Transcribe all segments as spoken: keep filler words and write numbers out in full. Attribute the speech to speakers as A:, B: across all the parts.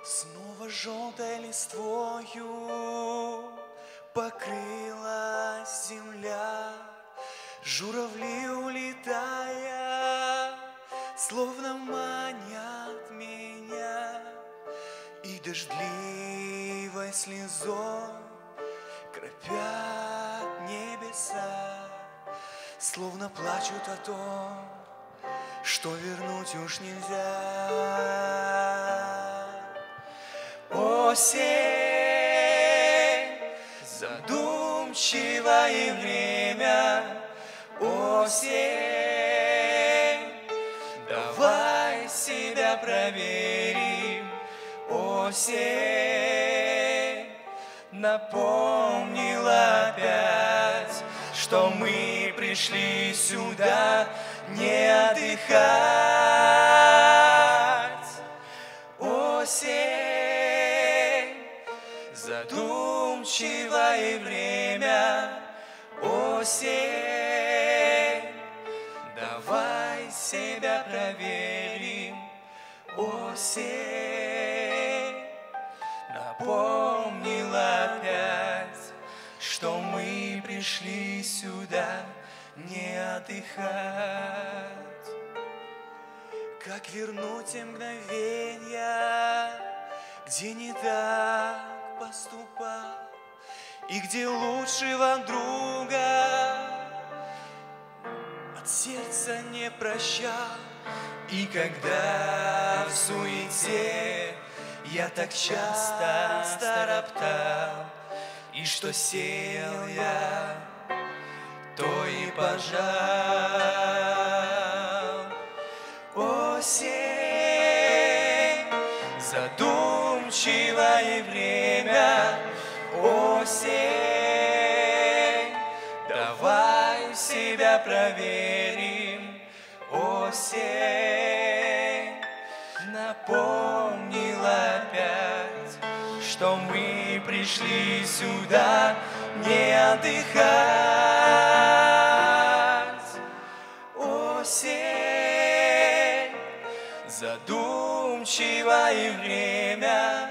A: Снова желтой листвою покрылась земля, журавли, улетая, словно манят меня, и дождливой слезой кропят небеса, словно плачут о том, что вернуть уж нельзя. Осень, задумчивое время, осень, давай себя проверим, осень, напомнила опять, что мы пришли сюда не отдыхать. Осень, задумчивое время, осень, давай себя проверим, осень, напомнила опять, что мы пришли сюда не отдыхать. Как вернуть те мгновенья, где не так поступал, и где лучшего друга от сердца не прощал. И когда в суете я так часто стороптал, и что сел я, то и пожал. Осень, задумчивое время, осень, давай себя проверим, осень, напомнила опять, что мы пришли сюда не отдыхать. Осень, задумчивое время,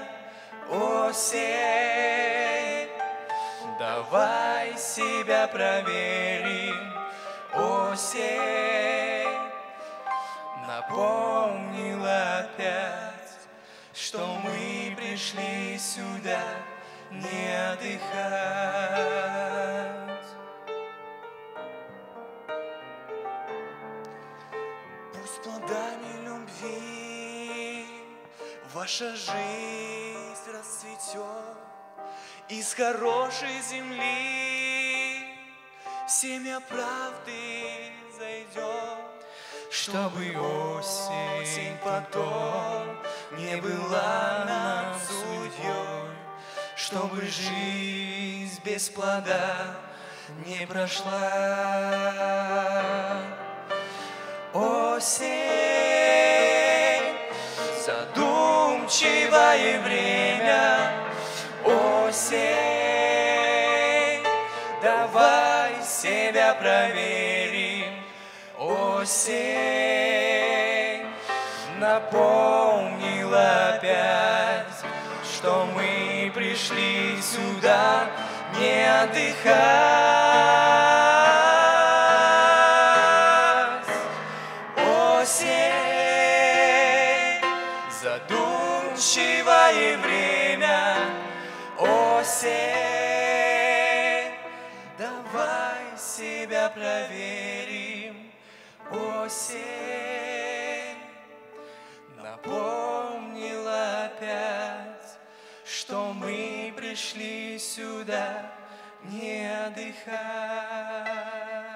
A: осень, давай себя проверим, осень, напомнила опять, что мы пришли сюда не отдыхать. Пусть плодами любви ваша жизнь расцветет, из хорошей земли семя правды зайдет, чтобы осень потом не была нам судьей, чтобы жизнь без плода не прошла. Осень, задумчивое время, осень, давай себя проверим, осень, напомнила опять, что мы пришли сюда не отдыхать. Осень, задумчивое время, осень, давай себя проверим, осень, напомнила опять, что мы пришли сюда не отдыхать.